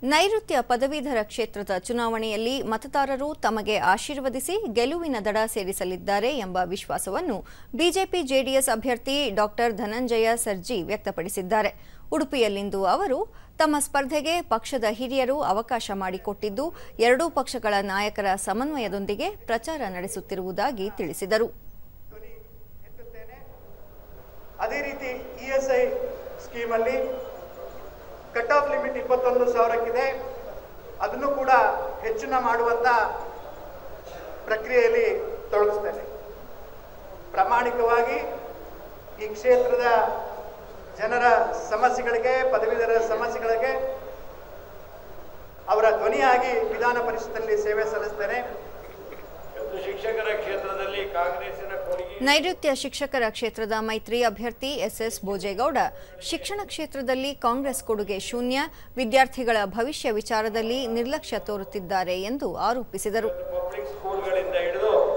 ನೈಋತ್ಯ ಪದವೀಧರ ಕ್ಷೇತ್ರದ ಚುನಾವಣೆಯಲ್ಲಿ ಮತದಾರರು ತಮಗೆ ಆಶೀರ್ವದಿಸಿ ಗೆಲುವಿನ ದಡ ಸೇರಿಸಲಿದ್ದಾರೆ ಎಂಬ ವಿಶ್ವಾಸವನ್ನು ಬಿಜೆಪಿ-ಜೆಡಿಎಸ್ ಅಭ್ಯರ್ಥಿ ಡಾ ಧನಂಜಯ ಸರ್ಜಿ ವ್ಯಕ್ತಪಡಿಸಿದ್ದಾರೆ. ಉಡುಪಿಯಲ್ಲಿಂದು ಅವರು ತಮ್ಮ ಸ್ಪರ್ಧೆಗೆ ಪಕ್ಷದ ಹಿರಿಯರು ಅವಕಾಶ ಮಾಡಿಕೊಟ್ಟಿದ್ದು, ಎರಡೂ ಪಕ್ಷಗಳ ನಾಯಕರ ಸಮನ್ವಯದೊಂದಿಗೆ ಪ್ರಚಾರ ನಡೆಸುತ್ತಿರುವುದಾಗಿ ತಿಳಿಸಿದರು. ಅದೇ ರೀತಿ ಇಎಸ್ಐ ಸ್ಕೀಮ್ ಅಲ್ಲಿ ಕಟ್ ಆಫ್ ಲಿಮಿಟ್ 21,000ಕ್ಕಿದೆ. ಅದನ್ನು ಕೂಡ ಹೆಚ್ಚಿನ ಮಾಡುವಂತ ಪ್ರಕ್ರಿಯೆಯಲ್ಲಿ ತೊಡಗಿಸ್ತೇನೆ. ಪ್ರಾಮಾಣಿಕವಾಗಿ ಈ ಕ್ಷೇತ್ರದ ಜನರ ಸಮಸ್ಯೆಗಳಿಗೆ, ಪದವೀಧರ ಸಮಸ್ಯೆಗಳಿಗೆ ಅವರ ಧ್ವನಿಯಾಗಿ ವಿಧಾನ ಪರಿಷತ್ನಲ್ಲಿ ಸೇವೆ ಸಲ್ಲಿಸ್ತೇನೆ. ಶಿಕ್ಷಕರ ಕ್ಷೇತ್ರದಲ್ಲಿ ಕಾಂಗ್ರೆಸ್ಸಿನ ನೈಋತ್ಯ ಶಿಕ್ಷಕರ ಕ್ಷೇತ್ರದ ಮೈತ್ರಿ ಅಭ್ಯರ್ಥಿ ಎಸ್ಎಸ್ ಬೋಜೇಗೌಡ ಶಿಕ್ಷಣ ಕ್ಷೇತ್ರದಲ್ಲಿ ಕಾಂಗ್ರೆಸ್ ಕೊಡುಗೆ ಶೂನ್ಯ, ವಿದ್ಯಾರ್ಥಿಗಳ ಭವಿಷ್ಯ ವಿಚಾರದಲ್ಲಿ ನಿರ್ಲಕ್ಷ್ಯ ತೋರುತ್ತಿದ್ದಾರೆ ಎಂದು ಆರೋಪಿಸಿದರು. ಪಬ್ಲಿಕ್ ಸ್ಕೂಲ್ಗಳಿಂದ ಹಿಡಿದು